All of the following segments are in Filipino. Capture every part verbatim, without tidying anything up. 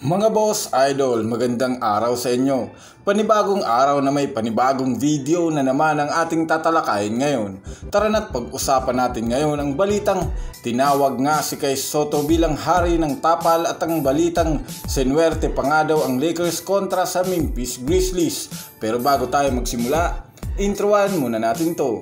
Mga boss, idol, magandang araw sa inyo. Panibagong araw na may panibagong video na naman ang ating tatalakayin ngayon. Tara na't pag-usapan natin ngayon ang balitang tinawag nga si Kai Sotto bilang hari ng tapal at ang balitang senwerte pa nga daw ang Lakers kontra sa Memphis Grizzlies. Pero bago tayo magsimula, introan muna natin to.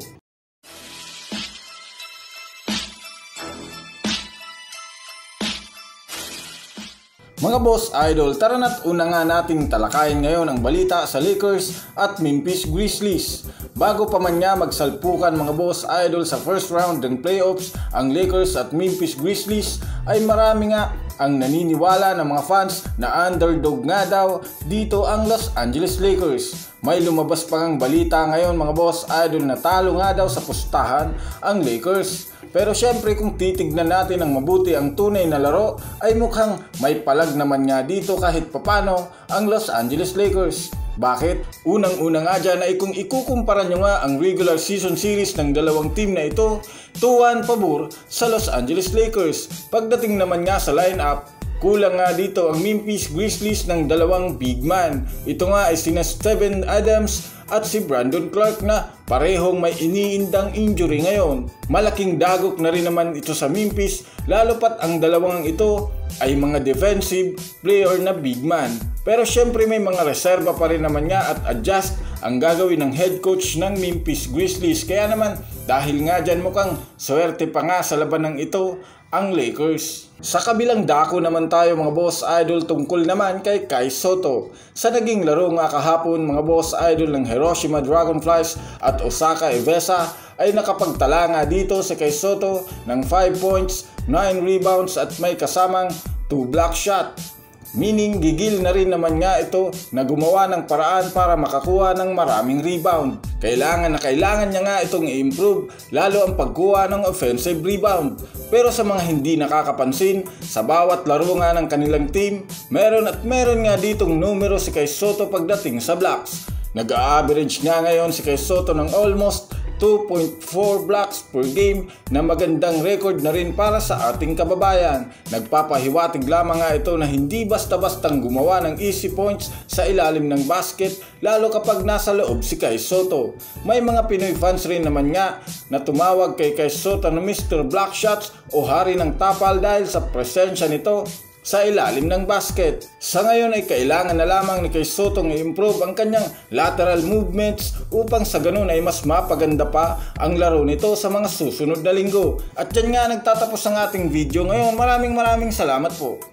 Mga boss idol, tara na't una nga nating talakayin ngayon ang balita sa Lakers at Memphis Grizzlies. Bago pa man nga magsalpukan mga boss idol sa first round ng playoffs ang Lakers at Memphis Grizzlies, ay marami nga ang naniniwala ng mga fans na underdog nga daw dito ang Los Angeles Lakers. May lumabas pa ngang balita ngayon mga boss idol na talo nga daw sa pustahan ang Lakers. Pero syempre kung titignan natin ng mabuti ang tunay na laro ay mukhang may palag naman nga dito kahit papano ang Los Angeles Lakers. Bakit? Unang-una nga dyan ay kung ikukumpara nyo nga ang regular season series ng dalawang team na ito, two one pabor sa Los Angeles Lakers. Pagdating naman nga sa lineup, kulang nga dito ang Memphis Grizzlies ng dalawang big man. Ito nga ay sina Steven Adams at si Brandon Clark na parehong may iniindang injury ngayon. Malaking dagok na rin naman ito sa Memphis, lalo pat ang dalawang ito ay mga defensive player na big man. Pero syempre may mga reserba pa rin naman nga at adjust ang gagawin ng head coach ng Memphis Grizzlies. Kaya naman dahil nga dyan mukhang swerte pa nga sa labanang ito ang Lakers. Sa kabilang dako naman tayo mga boss idol tungkol naman kay Kai Sotto. Sa naging laro nga kahapon mga boss idol ng Hiroshima Dragonflies at Osaka Evesa ay nakapagtala nga dito si Kai Sotto ng five points, nine rebounds at may kasamang two block shot. Meaning gigil na rin naman nga ito na gumawa ng paraan para makakuha ng maraming rebound. Kailangan na kailangan niya nga itong i-improve lalo ang pagkuha ng offensive rebound. Pero sa mga hindi nakakapansin, sa bawat laro nga ng kanilang team, meron at meron nga ditong numero si Kai Sotto pagdating sa blocks. Nag-a-average nga ngayon si Kai Sotto ng almost two point four blocks per game na magandang record na rin para sa ating kababayan. Nagpapahiwatig lamang nga ito na hindi basta-bastang gumawa ng easy points sa ilalim ng basket lalo kapag nasa loob si Kai Sotto. May mga Pinoy fans rin naman nga na tumawag kay Kai Sotto na Mister Block Shots o hari ng tapal dahil sa presensya nito sa ilalim ng basket. Sa ngayon ay kailangan na lamang ni Kai Sotto i-improve ang kanyang lateral movements upang sa ganun ay mas mapaganda pa ang laro nito sa mga susunod na linggo. At yan nga nagtatapos ang ating video ngayon. Maraming maraming salamat po.